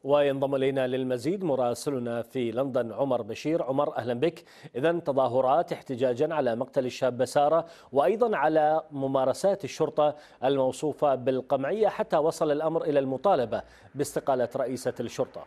وينضم إلينا للمزيد مراسلنا في لندن عمر بشير. عمر، أهلا بك. إذن تظاهرات احتجاجا على مقتل الشابة سارة، وأيضا على ممارسات الشرطة الموصوفة بالقمعية، حتى وصل الأمر إلى المطالبة باستقالة رئيسة الشرطة.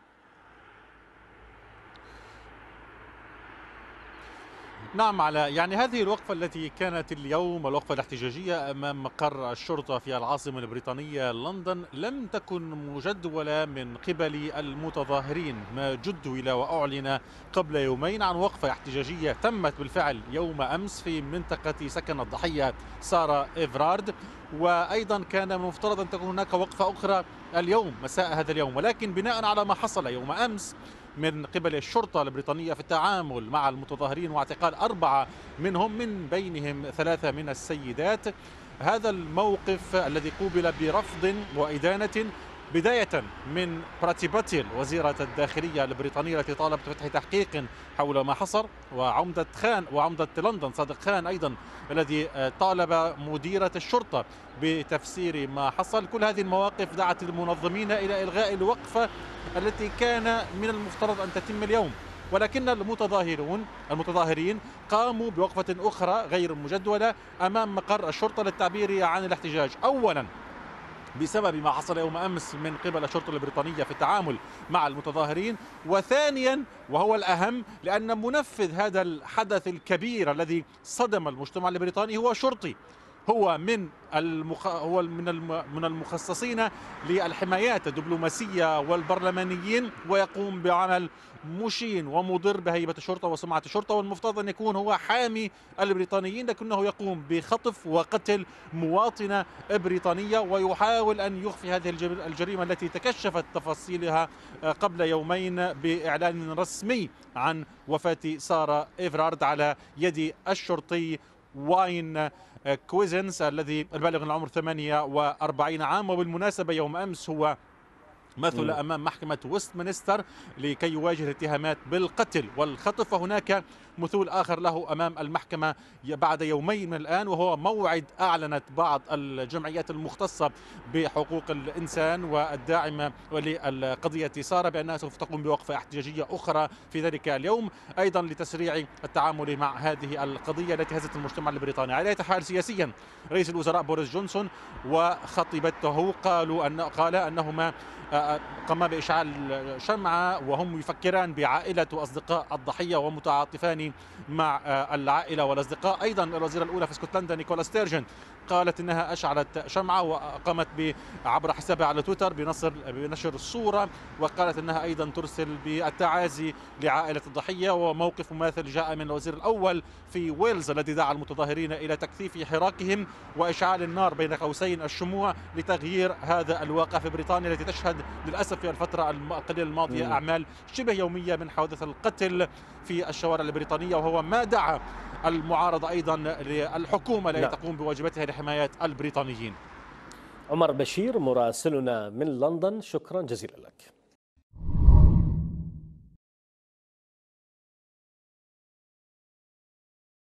نعم، على هذه الوقفة التي كانت اليوم الوقفة الاحتجاجية أمام مقر الشرطة في العاصمة البريطانية لندن لم تكن مجدولة من قبل المتظاهرين، ما جدول وأعلن قبل يومين عن وقفة احتجاجية تمت بالفعل يوم أمس في منطقة سكن الضحية سارة إيفرارد، وأيضا كان مفترض أن تكون هناك وقفة أخرى اليوم مساء هذا اليوم، ولكن بناء على ما حصل يوم أمس من قبل الشرطة البريطانية في التعامل مع المتظاهرين واعتقال 4 منهم من بينهم 3 من السيدات، هذا الموقف الذي قوبل برفض وإدانة بداية من براتي باتيل وزيرة الداخلية البريطانية التي طالبت بفتح تحقيق حول ما حصل، وعمدة لندن صادق خان أيضا الذي طالب مديرة الشرطة بتفسير ما حصل. كل هذه المواقف دعت المنظمين إلى إلغاء الوقفة التي كان من المفترض أن تتم اليوم، ولكن المتظاهرين قاموا بوقفة أخرى غير مجدولة أمام مقر الشرطة للتعبير عن الاحتجاج، أولا بسبب ما حصل يوم أمس من قبل الشرطة البريطانية في التعامل مع المتظاهرين، وثانيا وهو الأهم لأن منفذ هذا الحدث الكبير الذي صدم المجتمع البريطاني هو شرطي، هو من المخصصين للحمايات الدبلوماسية والبرلمانيين، ويقوم بعمل مشين ومضر بهيبة الشرطة وسمعة الشرطة، والمفترض أن يكون هو حامي البريطانيين، لكنه يقوم بخطف وقتل مواطنة بريطانية ويحاول أن يخفي هذه الجريمة التي تكشفت تفاصيلها قبل يومين بإعلان رسمي عن وفاة سارة إيفرارد على يد الشرطي واين كويزنس الذي البالغ من العمر 48 عام، وبالمناسبة يوم أمس هو مثل أمام محكمة ويستمنستر لكي يواجه الاتهامات بالقتل والخطف، وهناك مثول آخر له أمام المحكمة بعد يومين من الآن، وهو موعد أعلنت بعض الجمعيات المختصة بحقوق الإنسان والداعمة للقضية سارة بأنها سوف تقوم بوقفة احتجاجية أخرى في ذلك اليوم، أيضا لتسريع التعامل مع هذه القضية التي هزت المجتمع البريطاني. على أي حال سياسيا، رئيس الوزراء بوريس جونسون وخطيبته قال أنهما قاما بإشعال شمعة وهم يفكران بعائلة وأصدقاء الضحية ومتعاطفان مع العائلة والأصدقاء. أيضا الوزيرة الأولى في اسكتلندا نيكولا ستيرجن قالت أنها أشعلت شمعة وقامت عبر حسابها على تويتر بنشر الصورة، وقالت أنها أيضا ترسل بالتعازي لعائلة الضحية، وموقف مماثل جاء من الوزير الأول في ويلز الذي دعا المتظاهرين إلى تكثيف حراكهم وإشعال النار بين قوسين الشموع لتغيير هذا الواقع في بريطانيا التي تشهد للأسف في الفترة القليلة الماضية أعمال شبه يومية من حوادث القتل في الشوارع البريطانية، وهو ما دعا المعارضة أيضا للحكومة التي تقوم بواجباتها لحماية البريطانيين. عمر بشير مراسلنا من لندن، شكرا جزيلا لك.